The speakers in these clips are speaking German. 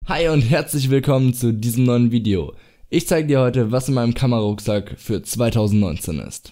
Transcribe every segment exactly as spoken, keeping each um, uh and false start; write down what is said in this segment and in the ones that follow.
Hi und herzlich willkommen zu diesem neuen Video. Ich zeige dir heute, was in meinem Kamerarucksack für zweitausendneunzehn ist.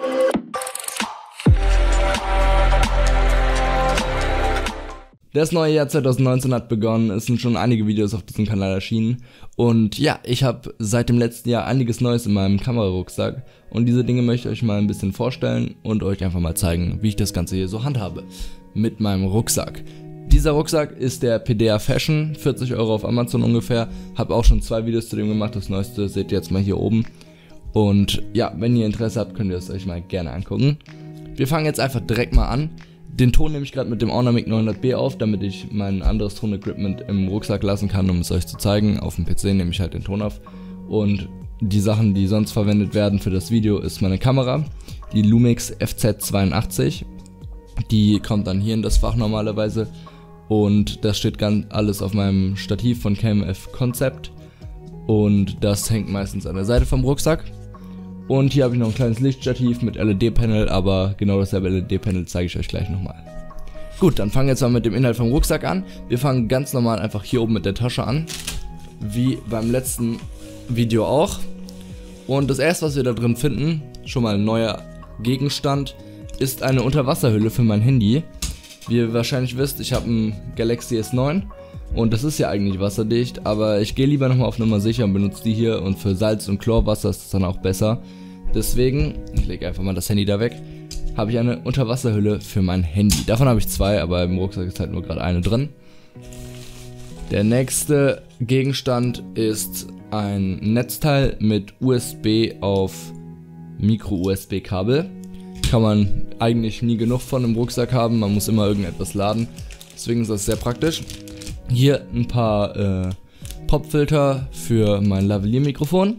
Das neue Jahr zweitausendneunzehn hat begonnen, es sind schon einige Videos auf diesem Kanal erschienen und ja, ich habe seit dem letzten Jahr einiges Neues in meinem Kamerarucksack und diese Dinge möchte ich euch mal ein bisschen vorstellen und euch einfach mal zeigen, wie ich das Ganze hier so handhabe mit meinem Rucksack. Dieser Rucksack ist der Pedea Fashion, vierzig Euro auf Amazon ungefähr, habe auch schon zwei Videos zu dem gemacht, das neueste seht ihr jetzt mal hier oben und ja, wenn ihr Interesse habt, könnt ihr es euch mal gerne angucken. Wir fangen jetzt einfach direkt mal an. Den Ton nehme ich gerade mit dem Ornamic neunhundert B auf, damit ich mein anderes Tonequipment im Rucksack lassen kann, um es euch zu zeigen. Auf dem P C nehme ich halt den Ton auf. Und die Sachen, die sonst verwendet werden für das Video, ist meine Kamera, die Lumix F Z zweiundachtzig. Die kommt dann hier in das Fach normalerweise. Und das steht ganz alles auf meinem Stativ von K M F Concept. Und das hängt meistens an der Seite vom Rucksack. Und hier habe ich noch ein kleines Lichtstativ mit L E D-Panel, aber genau dasselbe L E D-Panel zeige ich euch gleich nochmal. Gut, dann fangen wir jetzt mal mit dem Inhalt vom Rucksack an. Wir fangen ganz normal einfach hier oben mit der Tasche an, wie beim letzten Video auch. Und das erste, was wir da drin finden, schon mal ein neuer Gegenstand, ist eine Unterwasserhülle für mein Handy. Wie ihr wahrscheinlich wisst, ich habe ein Galaxy S neun. Und das ist ja eigentlich wasserdicht, aber ich gehe lieber nochmal auf Nummer sicher und benutze die hier und für Salz- und Chlorwasser ist das dann auch besser. Deswegen, ich lege einfach mal das Handy da weg, habe ich eine Unterwasserhülle für mein Handy. Davon habe ich zwei, aber im Rucksack ist halt nur gerade eine drin. Der nächste Gegenstand ist ein Netzteil mit U S B auf Micro-U S B-Kabel. Kann man eigentlich nie genug von im Rucksack haben, man muss immer irgendetwas laden, deswegen ist das sehr praktisch. Hier ein paar äh, Popfilter für mein Lavalier-Mikrofon.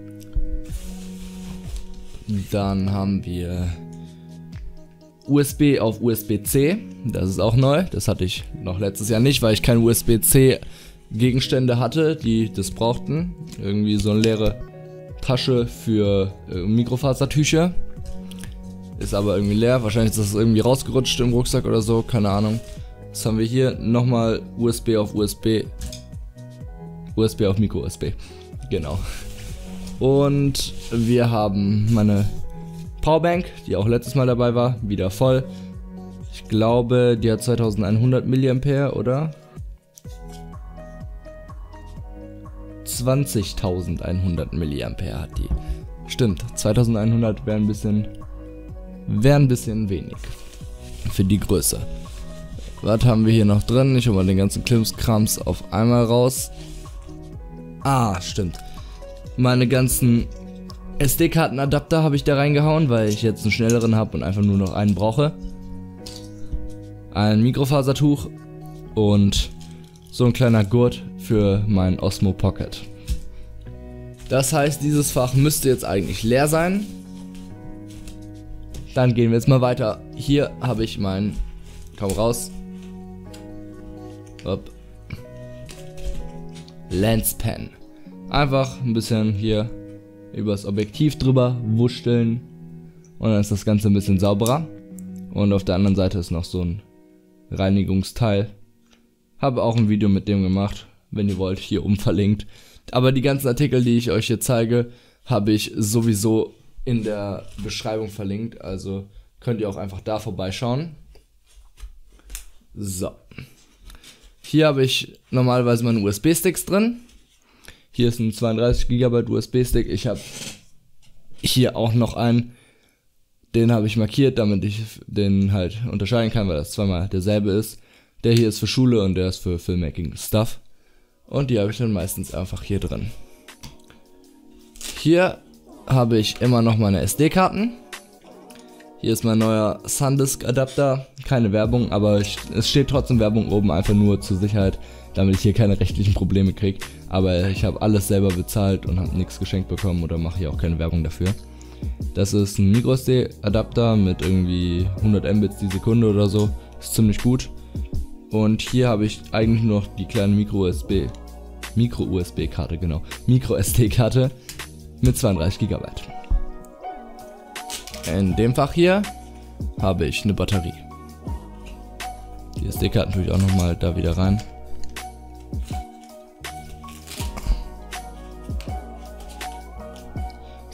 Dann haben wir U S B auf U S B C. Das ist auch neu. Das hatte ich noch letztes Jahr nicht, weil ich keine U S B C Gegenstände hatte, die das brauchten. Irgendwie so eine leere Tasche für äh, Mikrofasertücher. Ist aber irgendwie leer. Wahrscheinlich ist das irgendwie rausgerutscht im Rucksack oder so. Keine Ahnung. Was haben wir hier? Nochmal U S B auf U S B. U S B auf Micro-U S B. Genau. Und wir haben meine Powerbank, die auch letztes Mal dabei war, wieder voll. Ich glaube, die hat zweitausendeinhundert Milliampere, oder? zwanzigtausendeinhundert Milliampere hat die. Stimmt, zweitausendeinhundert wäre ein bisschen, wäre ein bisschen wenig für die Größe. Was haben wir hier noch drin? Ich hole mal den ganzen Krimskrams auf einmal raus. Ah, stimmt. Meine ganzen S D-Kartenadapter habe ich da reingehauen, weil ich jetzt einen schnelleren habe und einfach nur noch einen brauche. Ein Mikrofasertuch und so ein kleiner Gurt für mein Osmo Pocket. Das heißt, dieses Fach müsste jetzt eigentlich leer sein. Dann gehen wir jetzt mal weiter. Hier habe ich mein... Komm raus. Upp. Lenspen. Einfach ein bisschen hier übers Objektiv drüber wuscheln und dann ist das Ganze ein bisschen sauberer. Und auf der anderen Seite ist noch so ein Reinigungsteil. Habe auch ein Video mit dem gemacht, wenn ihr wollt, hier oben verlinkt. Aber die ganzen Artikel, die ich euch hier zeige, habe ich sowieso in der Beschreibung verlinkt. Also könnt ihr auch einfach da vorbeischauen. So. Hier habe ich normalerweise meine U S B-Sticks drin. Hier ist ein zweiunddreißig Gigabyte U S B-Stick. Ich habe hier auch noch einen. Den habe ich markiert, damit ich den halt unterscheiden kann, weil das zweimal derselbe ist. Der hier ist für Schule und der ist für Filmmaking-Stuff. Und die habe ich dann meistens einfach hier drin. Hier habe ich immer noch meine S D-Karten. Hier ist mein neuer SanDisk-Adapter. Keine Werbung, aber ich, es steht trotzdem Werbung oben, einfach nur zur Sicherheit, damit ich hier keine rechtlichen Probleme kriege. Aber ich habe alles selber bezahlt und habe nichts geschenkt bekommen oder mache hier auch keine Werbung dafür. Das ist ein Micro S D-Adapter mit irgendwie hundert Mbits die Sekunde oder so. Ist ziemlich gut. Und hier habe ich eigentlich nur noch die kleine Micro-U S B, Micro-U S B-Karte, genau, Micro-S D-Karte mit zweiunddreißig Gigabyte. In dem Fach hier habe ich eine Batterie. Die S D-Karten tue ich auch nochmal da wieder rein.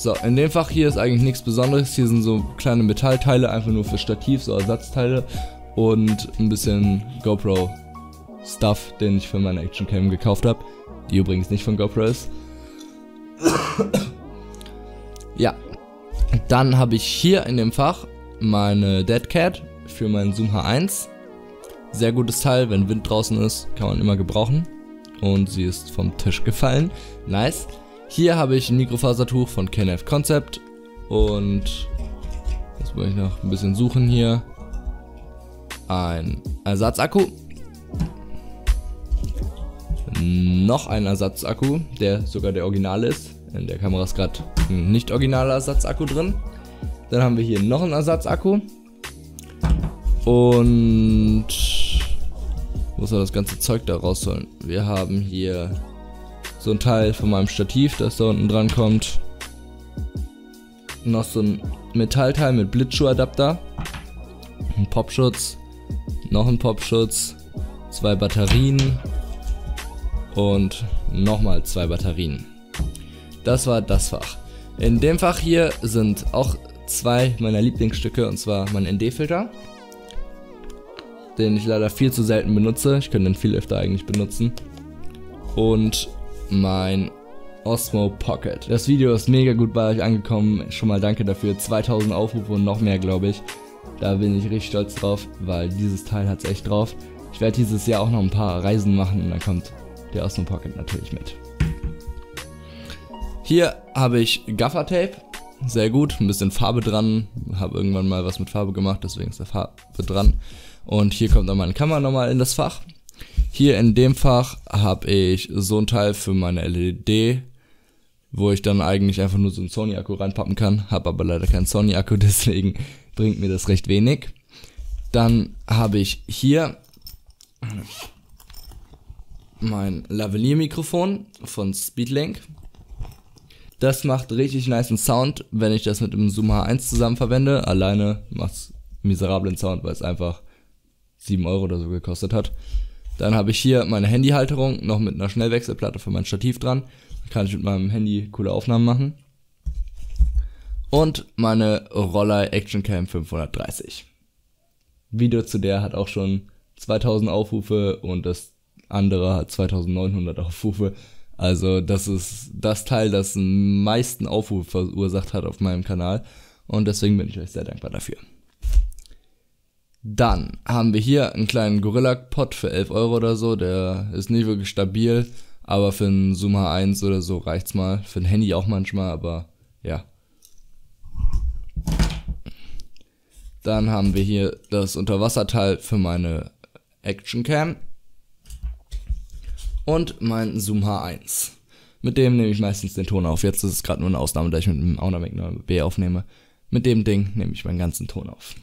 So, in dem Fach hier ist eigentlich nichts Besonderes. Hier sind so kleine Metallteile, einfach nur für Stativ, so Ersatzteile. Und ein bisschen GoPro-Stuff, den ich für meine Actioncam gekauft habe. Die übrigens nicht von GoPro ist. Ja, dann habe ich hier in dem Fach meine Dead Cat für meinen Zoom H eins. Sehr gutes Teil, wenn Wind draußen ist, kann man immer gebrauchen. Und sie ist vom Tisch gefallen. Nice. Hier habe ich ein Mikrofasertuch von K N F Concept. Und jetzt muss ich noch ein bisschen suchen hier. Ein Ersatzakku. Noch ein Ersatzakku, der sogar der Original ist. In der Kamera ist gerade ein nicht originaler Ersatzakku drin. Dann haben wir hier noch einen Ersatzakku. Und muss man das ganze Zeug da rausholen. Wir haben hier so ein Teil von meinem Stativ, das da unten dran kommt. Noch so ein Metallteil mit Blitzschuhadapter. Ein Popschutz. Noch ein Popschutz. Zwei Batterien. Und nochmal zwei Batterien. Das war das Fach. In dem Fach hier sind auch zwei meiner Lieblingsstücke, und zwar mein N D-Filter, den ich leider viel zu selten benutze. Ich könnte den viel öfter eigentlich benutzen. Und mein Osmo Pocket. Das Video ist mega gut bei euch angekommen. Schon mal danke dafür. zweitausend Aufrufe und noch mehr, glaube ich. Da bin ich richtig stolz drauf, weil dieses Teil hat es echt drauf. Ich werde dieses Jahr auch noch ein paar Reisen machen und dann kommt der Osmo Pocket natürlich mit. Hier habe ich Gaffertape, sehr gut, ein bisschen Farbe dran, habe irgendwann mal was mit Farbe gemacht, deswegen ist da Farbe dran. Und hier kommt dann meine Kamera nochmal in das Fach. Hier in dem Fach habe ich so ein Teil für meine L E D, wo ich dann eigentlich einfach nur so einen Sony-Akku reinpappen kann, habe aber leider keinen Sony-Akku, deswegen bringt mir das recht wenig. Dann habe ich hier mein Lavalier-Mikrofon von Speedlink. Das macht richtig niceen Sound, wenn ich das mit dem Zoom H eins zusammen verwende. Alleine macht es miserablen Sound, weil es einfach sieben Euro oder so gekostet hat. Dann habe ich hier meine Handyhalterung, noch mit einer Schnellwechselplatte für mein Stativ dran. Da kann ich mit meinem Handy coole Aufnahmen machen. Und meine Rollei Actioncam fünfhundertdreißig. Video zu der hat auch schon zweitausend Aufrufe und das andere hat zweitausendneunhundert Aufrufe. Also das ist das Teil, das am meisten Aufrufe verursacht hat auf meinem Kanal. Und deswegen bin ich euch sehr dankbar dafür. Dann haben wir hier einen kleinen Gorilla-Pod für elf Euro oder so. Der ist nicht wirklich stabil, aber für einen Zoom H eins oder so reicht's mal. Für ein Handy auch manchmal, aber ja. Dann haben wir hier das Unterwasserteil für meine Actioncam. Und mein Zoom H eins. Mit dem nehme ich meistens den Ton auf. Jetzt ist es gerade nur eine Ausnahme, da ich mit dem Audamac neun B aufnehme. Mit dem Ding nehme ich meinen ganzen Ton auf.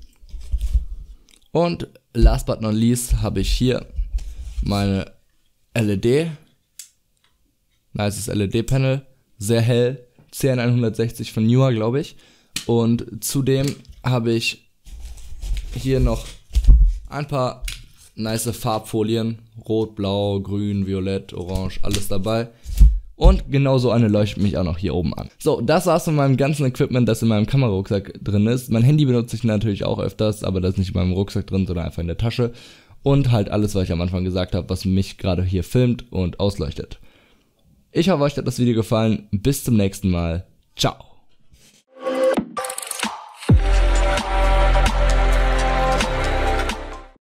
Und last but not least habe ich hier meine L E D. Nices L E D-Panel. Sehr hell. C N hundertsechzig von Neewer, glaube ich. Und zudem habe ich hier noch ein paar nice Farbfolien. Rot, Blau, Grün, Violett, Orange, alles dabei. Und genauso eine leuchtet mich auch noch hier oben an. So, das war's von meinem ganzen Equipment, das in meinem Kamerarucksack drin ist. Mein Handy benutze ich natürlich auch öfters, aber das ist nicht in meinem Rucksack drin, sondern einfach in der Tasche. Und halt alles, was ich am Anfang gesagt habe, was mich gerade hier filmt und ausleuchtet. Ich hoffe, euch hat das Video gefallen. Bis zum nächsten Mal. Ciao.